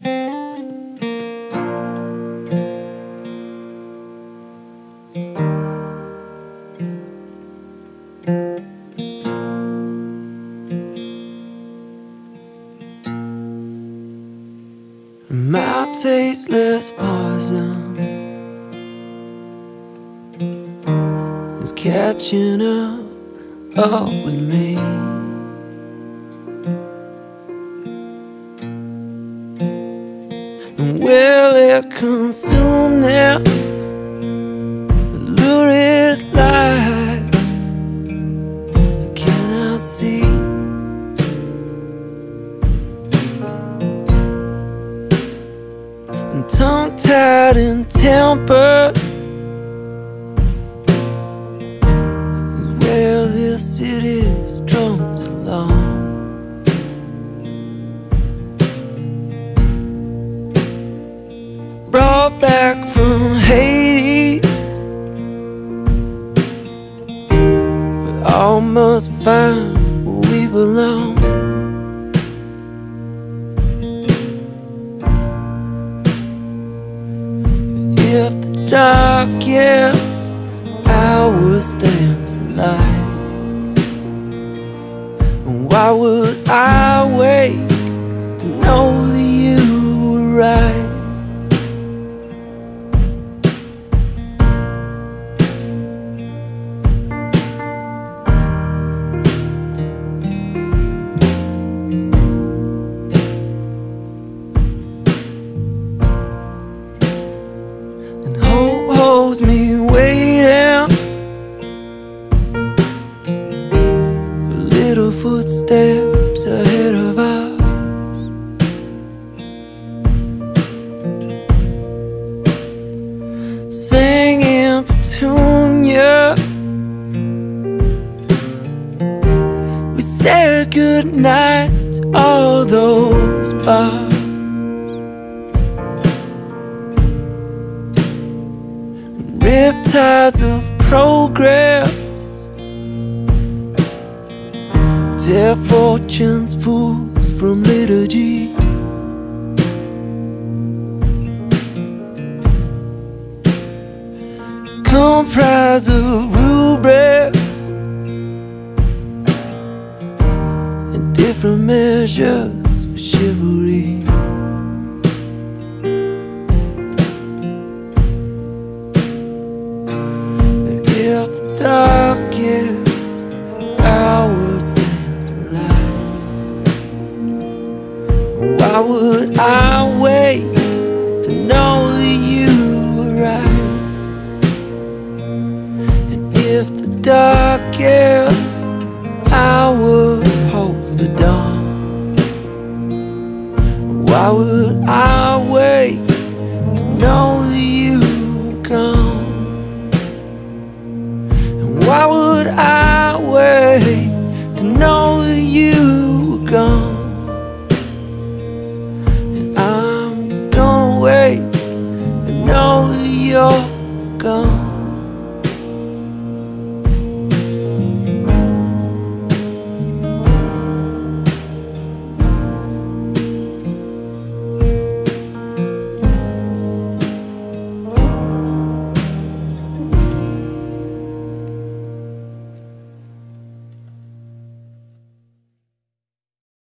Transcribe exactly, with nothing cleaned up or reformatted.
My tasteless poison is catching up, up with me. And will it consume this lurid light I cannot see? And tongue-tied and tempered is where this city strums along. Brought back from Hades, we all must find where we belong. If the darkest hour stands alive, why would I wake to know that you were right? Me waiting for little footsteps ahead of us. Singing petunia, we said goodnight to all those bars. Riptides of progress tear fortune's fools from liturgy. Comprised of rubrics and different measures of chivalry. If the darkest hour stands alive, why would I wait to know that you were right? And if the darkest hour holds the dawn, why would I wait to know that you were gone? Why would I